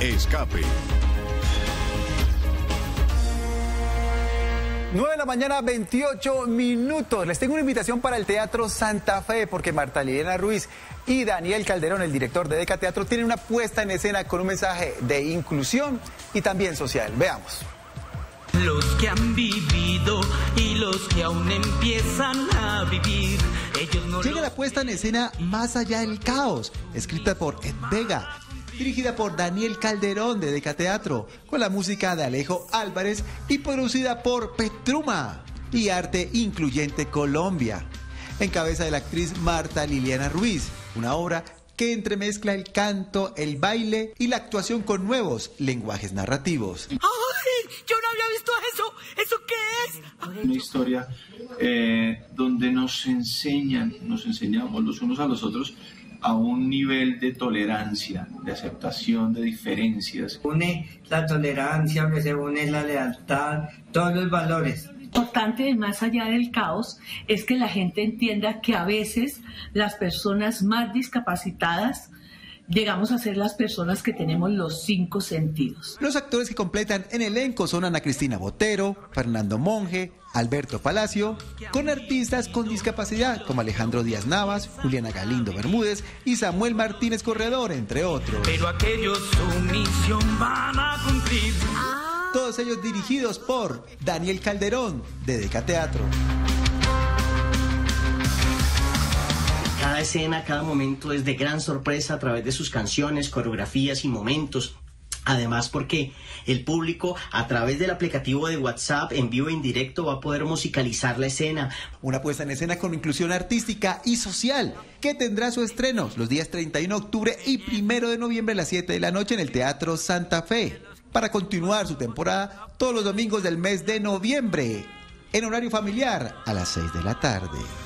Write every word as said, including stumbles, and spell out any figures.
Escape. nueve de la mañana, veintiocho minutos. Les tengo una invitación para el Teatro Santa Fe, porque Marta Liliana Ruiz y Daniel Calderón, el director de Deca Teatro, tienen una puesta en escena con un mensaje de inclusión y también social. Veamos. Los que han vivido y los que aún empiezan a vivir, ellos no Llega lo... la puesta en escena Más allá del caos, escrita por Ed Vega, dirigida por Daniel Calderón de Deca Teatro, con la música de Alejo Álvarez y producida por Petruma y Arte Incluyente Colombia, en cabeza de la actriz Marta Liliana Ruiz, una obra que entremezcla el canto, el baile y la actuación con nuevos lenguajes narrativos. ¡Ay! Yo no había visto eso. ¿Eso qué es? Una historia eh, donde nos enseñan, nos enseñamos los unos a los otros a un nivel de tolerancia, de aceptación de diferencias. Une la tolerancia, que se une la lealtad, todos los valores. Lo importante de Más allá del caos es que la gente entienda que a veces las personas más discapacitadas llegamos a ser las personas que tenemos los cinco sentidos. Los actores que completan en elenco son Ana Cristina Botero, Fernando Monge, Alberto Palacio, con artistas con discapacidad como Alejandro Díaz Navas, Juliana Galindo Bermúdez y Samuel Martínez Corredor, entre otros. Pero aquellos su misión van a cumplir. Todos ellos dirigidos por Daniel Calderón de Deca Teatro. Cada escena, cada momento es de gran sorpresa a través de sus canciones, coreografías y momentos. Además, porque el público a través del aplicativo de WhatsApp en vivo e indirecto va a poder musicalizar la escena. Una puesta en escena con inclusión artística y social que tendrá su estreno los días treinta y uno de octubre y primero de noviembre a las siete de la noche en el Teatro Santa Fe, para continuar su temporada todos los domingos del mes de noviembre en horario familiar a las seis de la tarde.